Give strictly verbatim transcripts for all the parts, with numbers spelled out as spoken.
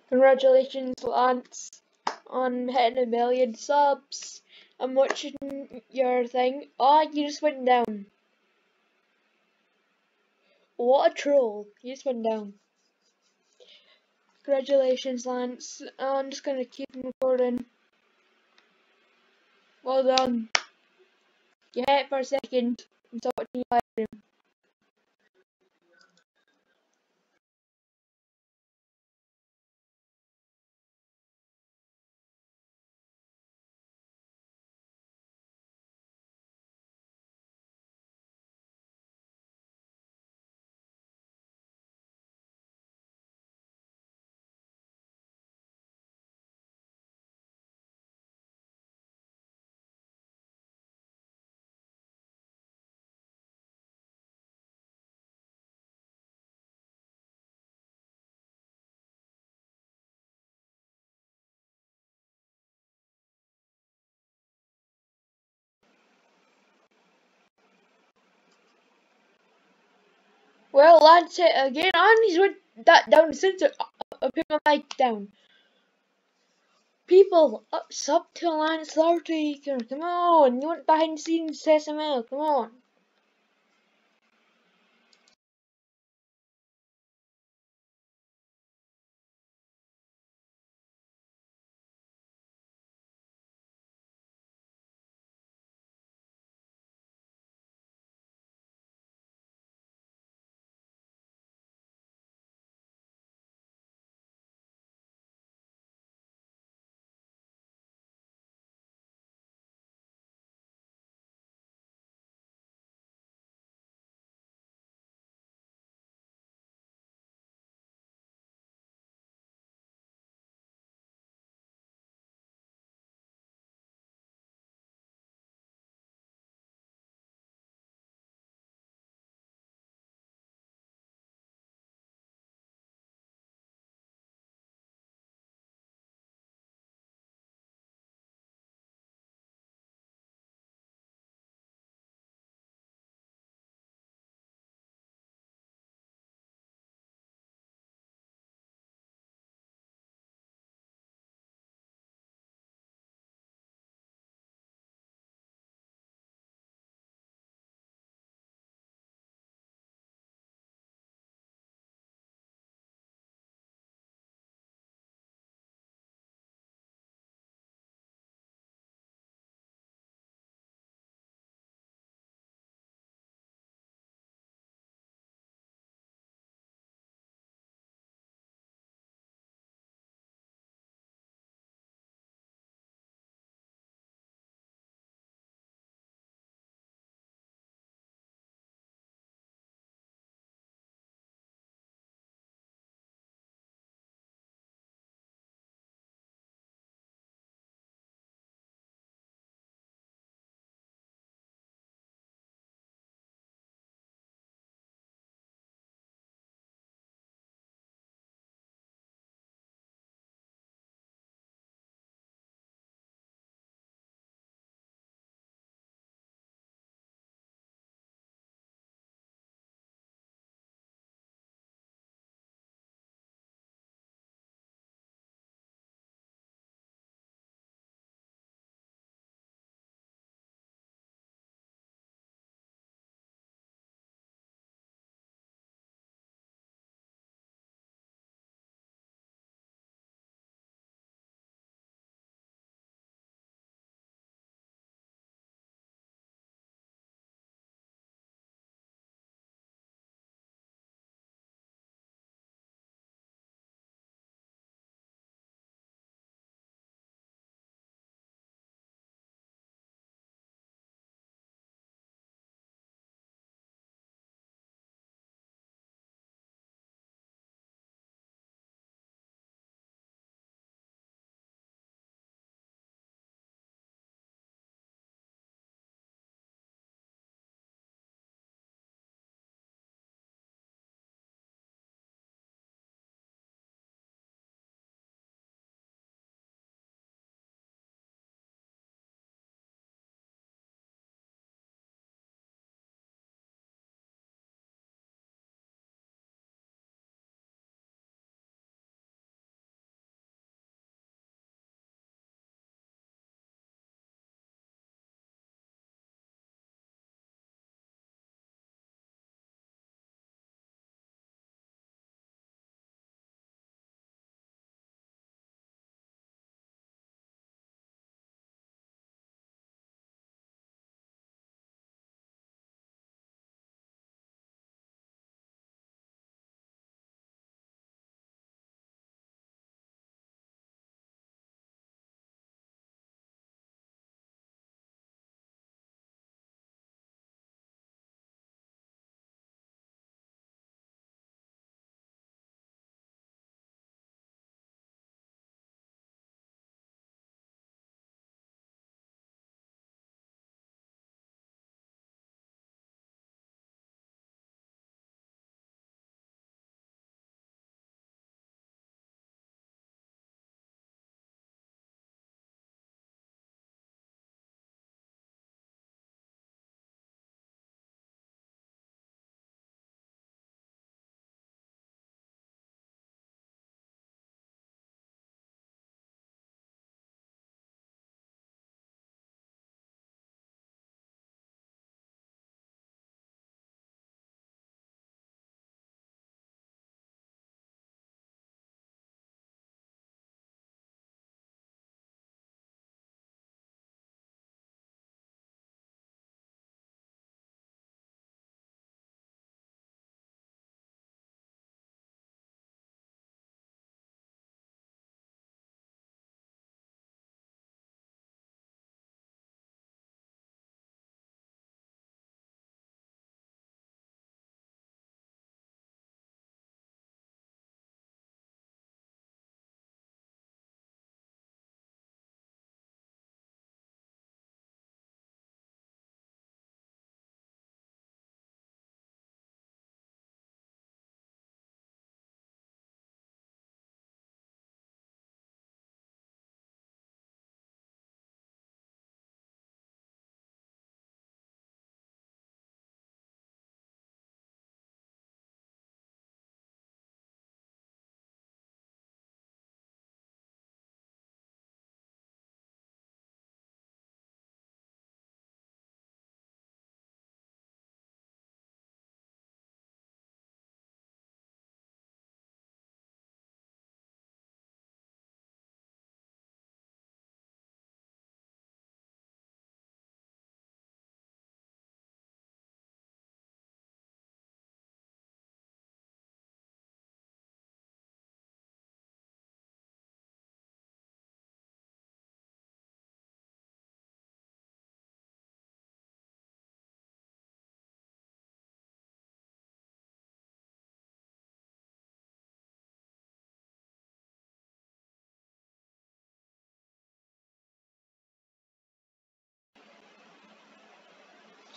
Congratulations, Lance, on hitting a million subs. I'm watching your thing. Oh, you just went down. What a troll. You just went down. Congratulations, Lance. I'm just gonna keep recording. Well done. You hit it for a second. I'm talking to you later. Well, Lance hit it again, and he's went that down since I, I put my mic down. People, up sub to Lance thirty. Come on, you want behind the scenes S M L? Come on.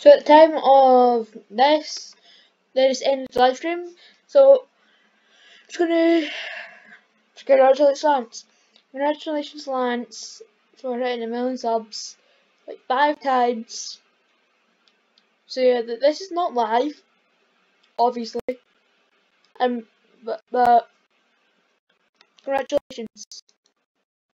So at the time of this, they just ended the live stream. So just gonna congratulate Lance. Congratulations, Lance, for hitting a million subs like five times. So yeah, th this is not live, obviously. Um, but but congratulations.